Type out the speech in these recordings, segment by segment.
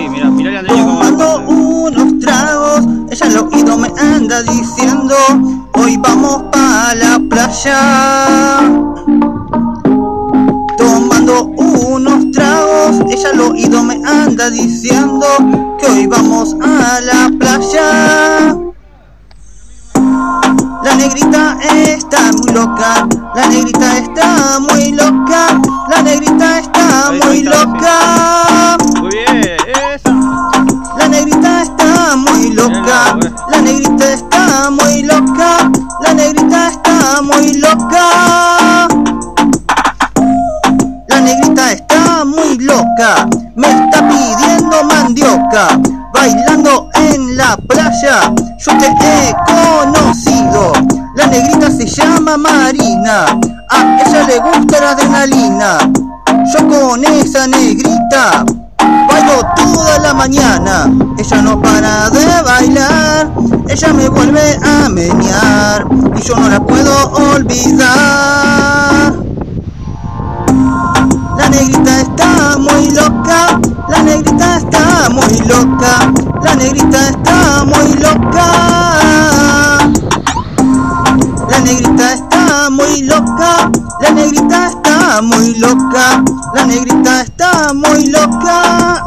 Sí, mira, mira el Andreño tomando unos tragos, ella al oído me anda diciendo, hoy vamos pa' la playa. Tomando unos tragos, ella al oído me anda diciendo que hoy vamos a la playa. La negrita está muy loca, la negrita está muy loca, la negrita está muy loca. Muy bien, esa. La negrita está muy loca, la negrita está muy loca, la negrita está muy loca. La negrita está muy loca, me está pidiendo mandioca, bailando en la playa, yo te he conocido. La negrita se llama Marina, a ella le gusta la adrenalina. Yo con esa negrita bailo toda la mañana, ella no para de bailar, ella me vuelve a menear y yo no la puedo olvidar. La negrita está muy loca, la negrita está muy loca, la negrita está muy loca. La negrita está muy loca, la negrita está muy loca, la negrita está muy loca.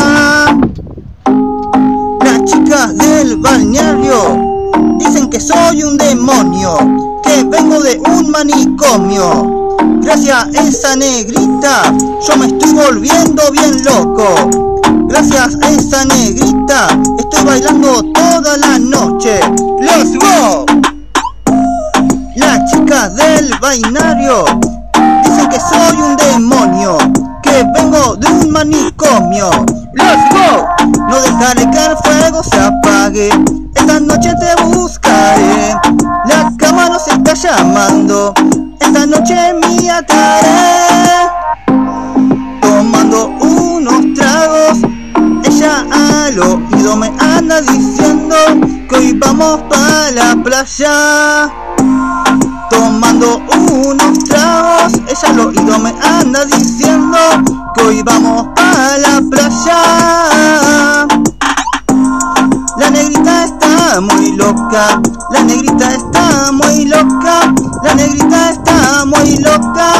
Las chicas del balneario dicen que soy un demonio, que vengo de un manicomio. Gracias a esa negrita yo me estoy volviendo bien loco. Gracias a esa negrita estoy bailando toda la noche. ¡Let's go! Las chicas del balneario dicen que soy un demonio, que vengo de un manicomio. ¡Let's go! No dejaré que el fuego se apague, esta noche te buscaré. La cama nos está llamando, esta noche mía te haré. Tomando unos tragos, ella al oído me anda diciendo que hoy vamos pa' la playa. Tomando unos tragos, ella al oído me anda diciendo que hoy vamos pa' la playa. La negrita está muy loca, la negrita está muy loca, la negrita está muy loca.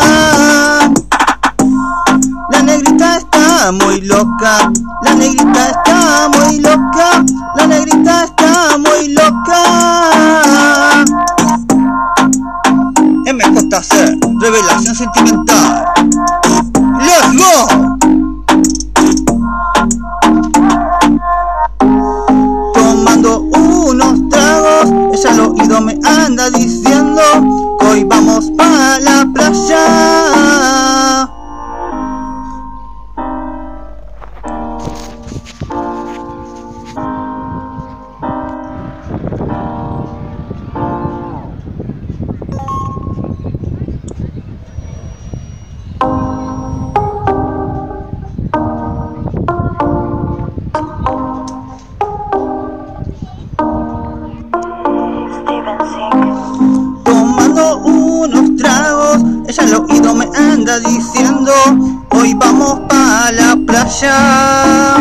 La negrita está muy loca, la negrita está muy loca, la negrita está muy loca. MJC, revelación sentimental. ¡Let's go! Tomando unos tragos, ella al oído me anda diciendo que hoy vamos pa' la playa. Tomando unos tragos, ella al oído me anda diciendo hoy vamos pa' la playa.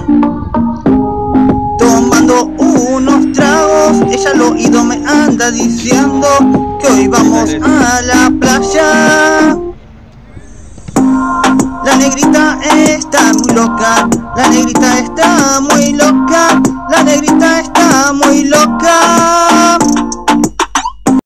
Tomando unos tragos, ella al oído me anda diciendo que hoy vamos a la playa. La negrita está muy loca, la negrita está muy loca, la negrita está muy loca.